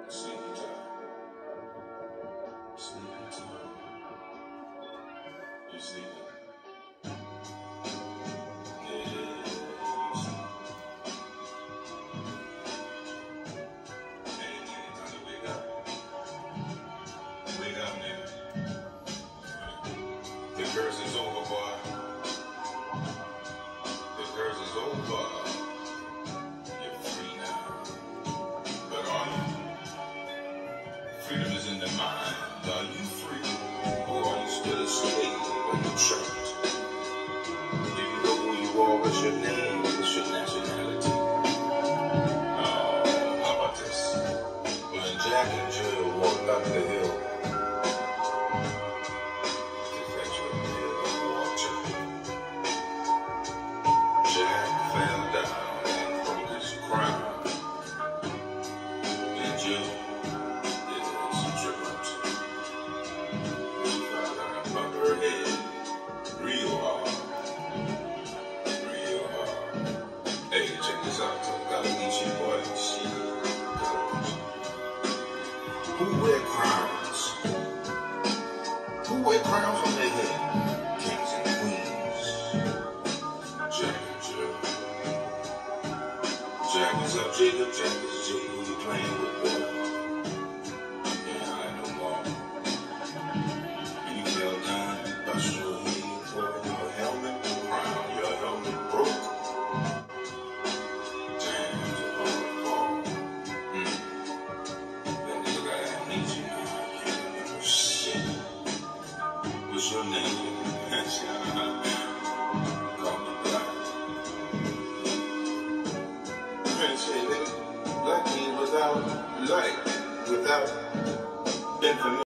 Sleepy time. Sleepy time. You sleeping? Yeah, you sleeping. Hey, nigga, time to wake up. Wake up, nigga. The curse is over, boy. The curse is over. You're free now. But are you? Freedom is in the mind. Are you free? Or are you still a slave? Are you trapped? Do you know who you are? What's your name? What's your nationality? How about this? When Jack and Jill walked up the hill, to fetch a pail of water, Jack fell down and broke his crown. And Jill did some trippers. She fell down and bumped her head real hard. Real hard. Hey, check this out. Gullah Geechee boys. Who wear crowns? Who wear crowns on their head? Kings and queens. Jack and Jill. Jack is up, Jacob. Jack is Jay. Who you playing with, boy? Yeah, I know more. And you fell down, bust your head, for your helmet, crown, your helmet broke. Damn, it's a hard fall. That nigga got amnesia. I can't remember shit. What's your name? Call me Black. Prince say that black means without light, without information.